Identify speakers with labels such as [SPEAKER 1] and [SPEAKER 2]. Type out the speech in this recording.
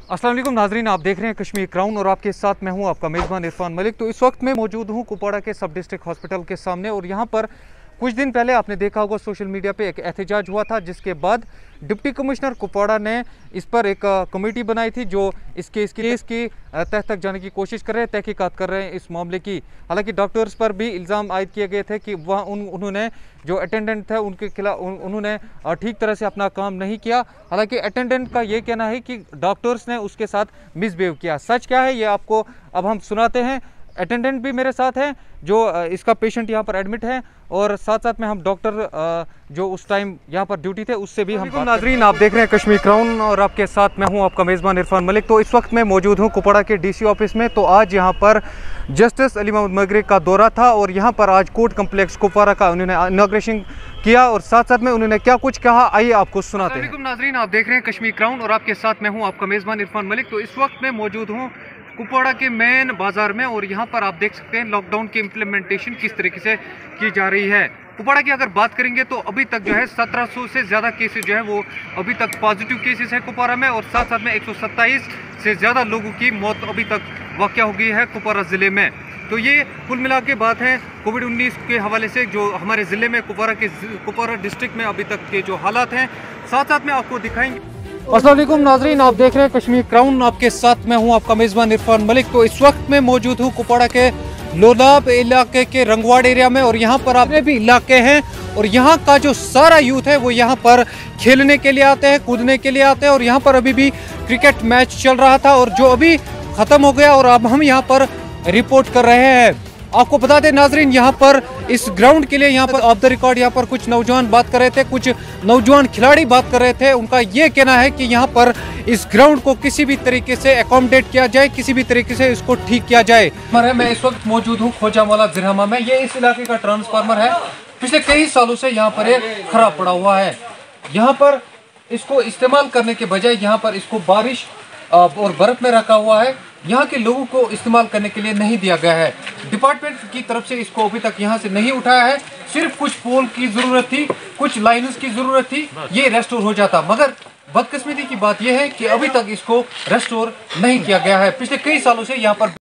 [SPEAKER 1] अस्सलाम वालेकुम नाजरीन, आप देख रहे हैं कश्मीर क्राउन और आपके साथ मैं हूं आपका मेज़बान इरफान मलिक। तो इस वक्त मैं मौजूद हूं कुपवाड़ा के सब डिस्ट्रिक्ट हॉस्पिटल के सामने और यहां पर कुछ दिन पहले आपने देखा होगा सोशल मीडिया पे एक एहतजाज हुआ था, जिसके बाद डिप्टी कमिश्नर कुपवाड़ा ने इस पर एक कमेटी बनाई थी जो इस केस की तह तक जाने की कोशिश कर रहे हैं, तहकीकात कर रहे हैं इस मामले की। हालांकि डॉक्टर्स पर भी इल्ज़ाम आयद किए गए थे कि वह उन्होंने जो अटेंडेंट थे उनके खिलाफ उन्होंने ठीक तरह से अपना काम नहीं किया। हालांकि अटेंडेंट का ये कहना है कि डॉक्टर्स ने उसके साथ मिसबिहेव किया। सच क्या है ये आपको अब हम सुनाते हैं। अटेंडेंट भी मेरे साथ है जो इसका पेशेंट यहाँ पर एडमिट है और साथ साथ में हम डॉक्टर जो उस टाइम यहाँ पर ड्यूटी थे उससे भी हम नाजरीन, आप देख रहे हैं कश्मीर क्राउन और आपके साथ मैं हूँ आपका मेज़बान इरफान मलिक। तो इस वक्त मैं मौजूद हूँ कुपवाड़ा के डीसी ऑफिस में। तो आज यहाँ पर जस्टिस अली मोहम्मद मगरी का दौरा था और यहाँ पर आज कोर्ट कम्प्लेक्स कुपवाड़ा का उन्होंने इनॉग्रेशन किया और साथ साथ में उन्होंने क्या कुछ कहा आइए आपको सुनाते हैं। नाजरीन, आप देख रहे हैं कश्मीर क्राउन और आपके साथ मैं हूँ आपका मेज़बान इरफान मलिक। तो इस वक्त मैं मौजूद हूँ कुपवाड़ा के मेन बाजार में और यहाँ पर आप देख सकते हैं लॉकडाउन की इम्प्लीमेंटेशन किस तरीके से की जा रही है। कुपवाड़ा की अगर बात करेंगे तो अभी तक जो है 1700 से ज़्यादा केसेस जो है वो अभी तक पॉजिटिव केसेस है कुपवाड़ा में और साथ साथ में 127 से ज़्यादा लोगों की मौत अभी तक वाक़या हो गई है कुपवाड़ा ज़िले में। तो ये कुल मिला के बात है कोविड-19 के हवाले से जो हमारे ज़िले में कुपवाड़ा डिस्ट्रिक्ट में अभी तक के जो हालात हैं साथ साथ में आपको दिखाएंगे। अस्सलाम वालेकुम नाजरीन, आप देख रहे हैं कश्मीर क्राउन, आपके साथ मैं हूं आपका मेज़बान इरफान मलिक। तो इस वक्त मैं मौजूद हूं कुपवाड़ा के लोलाब इलाके के रंगवाड़ एरिया में और यहां पर आपने भी इलाके हैं और यहां का जो सारा यूथ है वो यहां पर खेलने के लिए आते हैं, कूदने के लिए आते हैं और यहां पर अभी भी क्रिकेट मैच चल रहा था और जो अभी ख़त्म हो गया और अब हम यहाँ पर रिपोर्ट कर रहे हैं। आपको बता दें नाजरीन, यहाँ पर इस ग्राउंड के लिए यहाँ पर ऑफ द रिकॉर्ड यहाँ पर कुछ नौजवान बात कर रहे थे, कुछ नौजवान खिलाड़ी बात कर रहे थे। उनका ये कहना है कि यहाँ पर इस ग्राउंड को किसी भी तरीके से अकोमोडेट किया जाए, किसी भी तरीके से इसको ठीक किया जाए। मैं इस वक्त मौजूद हूँ खोजामाला जिरहमा में। ये इस इलाके का ट्रांसफार्मर है, पिछले कई सालों से यहाँ पर ये खराब पड़ा हुआ है। यहाँ पर इसको इस्तेमाल करने के बजाय यहाँ पर इसको बारिश और बर्फ में रखा हुआ है। यहाँ के लोगों को इस्तेमाल करने के लिए नहीं दिया गया है। डिपार्टमेंट की तरफ से इसको अभी तक यहाँ से नहीं उठाया है। सिर्फ कुछ पोल की ज़रूरत थी, कुछ लाइन्स की ज़रूरत थी, ये रेस्टोर हो जाता। मगर बदकिस्मती की बात यह है कि अभी तक इसको रेस्टोर नहीं किया गया है। पिछले कई सालों से यहाँ पर